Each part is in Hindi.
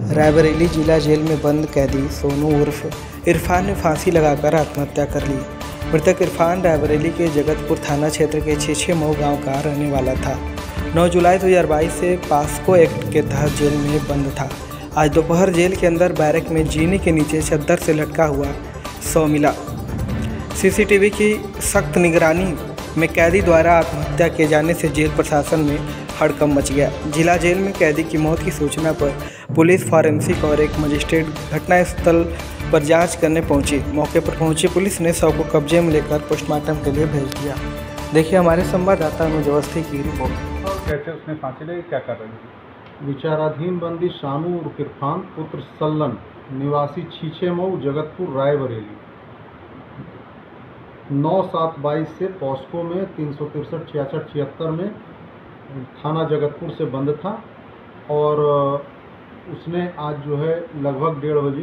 रायबरेली जिला जेल में बंद कैदी सोनू उर्फ इरफान ने फांसी लगाकर आत्महत्या कर ली। मृतक इरफान रायबरेली के जगतपुर थाना क्षेत्र के छेछेमऊ गांव का रहने वाला था। 9 जुलाई 2022 से पास्को एक्ट के तहत जेल में बंद था। आज दोपहर जेल के अंदर बैरक में जीने के नीचे चद्दर से लटका हुआ शव मिला। सीसीटीवी की सख्त निगरानी में कैदी द्वारा आत्महत्या किए जाने से जेल प्रशासन में हड़कंप मच गया। जिला जेल में कैदी की मौत की सूचना पर पुलिस, फॉरेंसिक और एक मजिस्ट्रेट घटनास्थल पर जांच करने पहुंची। मौके पर पहुंची पुलिस ने शव को कब्जे में लेकर पोस्टमार्टम के लिए भेज दिया। देखिए हमारे संवाददाता अनुज अवस्थी की रिपोर्ट। कैसे उसने फांसी ली, क्या कर रही थी? विचाराधीन बंदी शानू उर्फ इरफान पुत्र सल्लन निवासी छीछेमऊ जगतपुर रायबरेली 9/7/22 से पॉस्को में 363-66-76 में थाना जगतपुर से बंद था और उसने आज जो है लगभग 1:30 बजे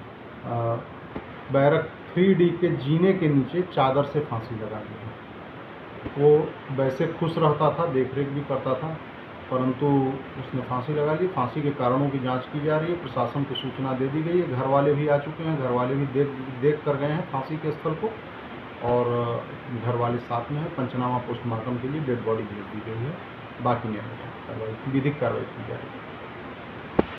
बैरक 3D के जीने के नीचे चादर से फांसी लगा दी। वो वैसे खुश रहता था, देखरेख भी करता था, परंतु उसने फांसी लगा ली। फांसी के कारणों की जांच की जा रही है। प्रशासन को सूचना दे दी गई है। घर वाले भी आ चुके हैं, घर वाले भी देख कर गए हैं फांसी के स्थल को और घर वाले साथ में है। पंचनामा पोस्टमार्टम के लिए डेड बॉडी भेज दी गई है। बाकी नहीं विधिक कार्रवाई की जा रही है।